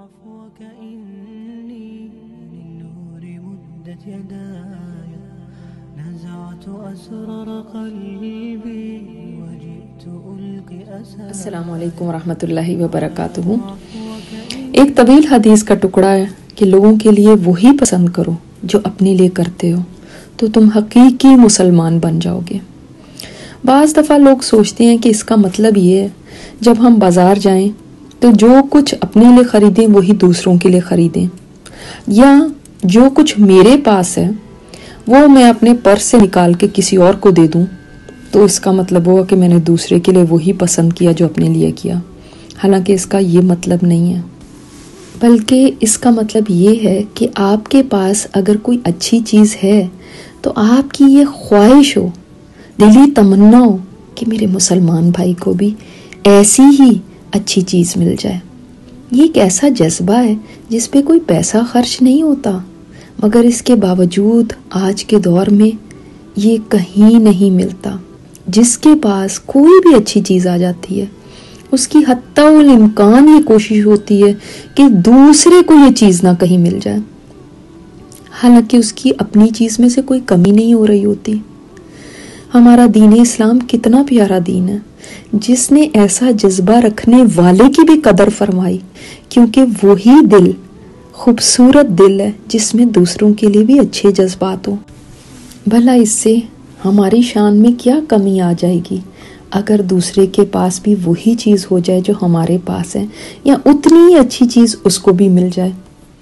عفوك إني للنور مدت يداي نزعت أسرار قلبي وجئت ألقي أساي. السلام علیکم ورحمۃ اللہ وبرکاتہ. ایک طویل حدیث کا ٹکڑا ہے کہ لوگوں کے لیے وہی پسند کرو جو اپنے لیے کرتے ہو تو تم حقیقی مسلمان بن جاؤ گے. بعض دفعہ لوگ سوچتے ہیں کہ اس کا مطلب یہ ہے جب ہم بازار جائیں تو جو کچھ اپنے لیے خریدیں وہی دوسروں کے لیے خریدیں، یا جو کچھ میرے پاس ہے وہ میں اپنے پرس سے نکال کے کسی اور کو دے دوں تو اس کا مطلب ہوگا کہ میں نے دوسرے کے لیے وہی پسند کیا جو اپنے لیے کیا. حالانکہ اس کا یہ مطلب نہیں ہے، بلکہ اس کا مطلب یہ ہے کہ آپ کے پاس اگر کوئی اچھی چیز ہے تو آپ کی یہ خواہش ہو، دلی تمنا ہو کہ میرے مسلمان بھائی کو بھی ایسی ہی اچھی چیز مل جائے. یہ ایک ایسا جذبہ ہے جس پہ کوئی پیسہ خرچ نہیں ہوتا، مگر اس کے باوجود آج کے دور میں یہ کہیں نہیں ملتا. جس کے پاس کوئی بھی اچھی چیز آ جاتی ہے اس کی حتی الامکان یہ کوشش ہوتی ہے کہ دوسرے کو یہ چیز نہ کہیں مل جائے، حالانکہ اس کی اپنی چیز میں سے کوئی کمی نہیں ہو رہی ہوتی. ہمارا دین اسلام کتنا پیارا دین ہے جس نے ایسا جذبہ رکھنے والے کی بھی قدر فرمائی، کیونکہ وہی دل خوبصورت دل ہے جس میں دوسروں کے لیے بھی اچھے جذبات ہوں. بھلا اس سے ہماری شان میں کیا کمی آ جائے گی اگر دوسرے کے پاس بھی وہی چیز ہو جائے جو ہمارے پاس ہے، یا اتنی ہی اچھی چیز اس کو بھی مل جائے.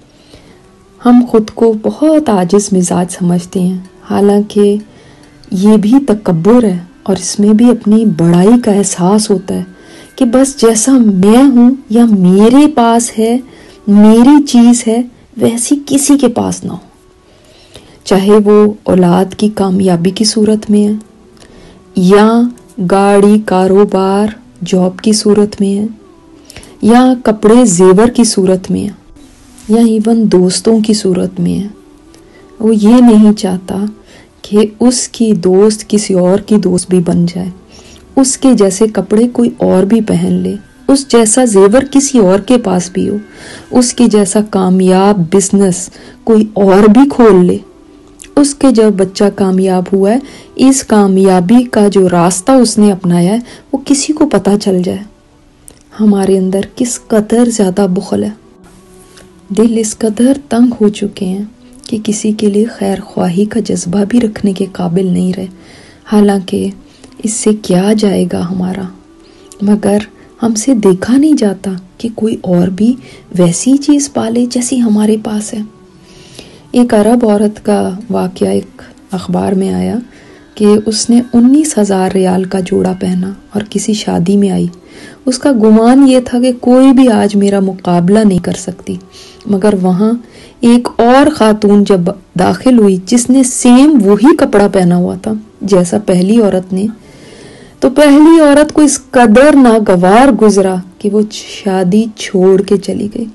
ہم خود کو بہت عاجز مزاج سمجھتے ہیں، حالانکہ یہ بھی تکبر ہے اور اس میں بھی اپنی بڑائی کا احساس ہوتا ہے کہ بس جیسا میں ہوں یا میرے پاس ہے، میری چیز ہے، ویسی کسی کے پاس نہ ہو، چاہے وہ اولاد کی کامیابی کی صورت میں ہے، یا گاڑی کاروبار جاب کی صورت میں ہے، یا کپڑے زیور کی صورت میں ہے، یا ایون دوستوں کی صورت میں ہے. وہ یہ نہیں چاہتا کہ اس کی دوست کسی اور کی دوست بھی بن جائے، اس کے جیسے کپڑے کوئی اور بھی پہن لے، اس جیسا زیور کسی اور کے پاس بھی ہو، اس کے جیسا کامیاب بزنس کوئی اور بھی کھول لے، اس کے جب بچہ کامیاب ہوا ہے اس کامیابی کا جو راستہ اس نے اپنایا ہے وہ کسی کو پتہ چل جائے. ہمارے اندر کس قدر زیادہ بخل ہے، دل اس قدر تنگ ہو چکے ہیں کہ کسی کے لیے خیر خواہی کا جذبہ بھی رکھنے کے قابل نہیں رہے. حالانکہ اس سے کیا جائے گا ہمارا، مگر ہم سے دیکھا نہیں جاتا کہ کوئی اور بھی ویسی چیز پالے جیسی ہمارے پاس ہے. ایک عرب عورت کا واقعہ ایک اخبار میں آیا کہ اس نے 19,000 ریال کا جوڑا پہنا اور کسی شادی میں آئی. اس کا گمان یہ تھا کہ کوئی بھی آج میرا مقابلہ نہیں کر سکتی، مگر وہاں ایک اور خاتون جب داخل ہوئی جس نے سیم وہی کپڑا پہنا ہوا تھا جیسا پہلی عورت نے، تو پہلی عورت کو اس قدر ناگوار گزرا کہ وہ شادی چھوڑ کے چلی گئی.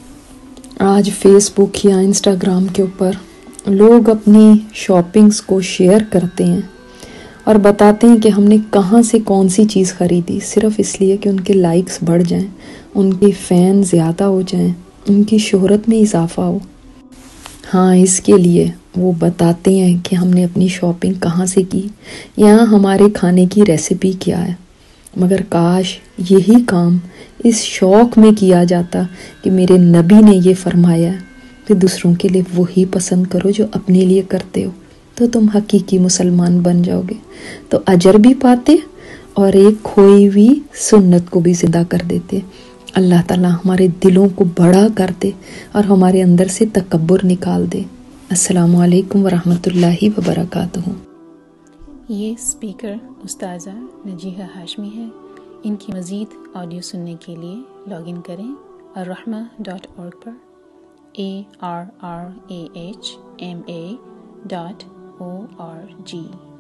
آج فیس بک یا انسٹاگرام کے اوپر لوگ اپنی شاپنگز کو شیئر کرتے ہیں اور بتاتے ہیں کہ ہم نے کہاں سے کون سی چیز خریدی، صرف اس لیے کہ ان کے لائکس بڑھ جائیں، ان کے فین زیادہ ہو جائیں، ان کی شہرت میں اضافہ ہو. ہاں، اس کے لیے وہ بتاتے ہیں کہ ہم نے اپنی شاپنگ کہاں سے کی یا ہمارے کھانے کی ریسیپی کیا ہے. مگر کاش یہی کام اس شوق میں کیا جاتا کہ میرے نبی نے یہ فرمایا کہ دوسروں کے لیے وہی پسند کرو جو اپنے لیے کرتے ہو تو تم حقیقی مسلمان بن جاؤ گے. تو اجر بھی پاتے اور ایک کھوئی ہوئی سنت کو بھی زندہ کر دیتے. اللہ تعالیٰ ہمارے دلوں کو بڑا کر دے اور ہمارے اندر سے تکبر نکال دے. السلام علیکم ورحمۃ اللہ وبرکاتہ. یہ اسپیکر استاذہ نجیحہ ہاشمی ہے. ان کی مزید آڈیو سننے کے لیے لاگ ان کریں الرحمہ.org پر ARRAHMA.org.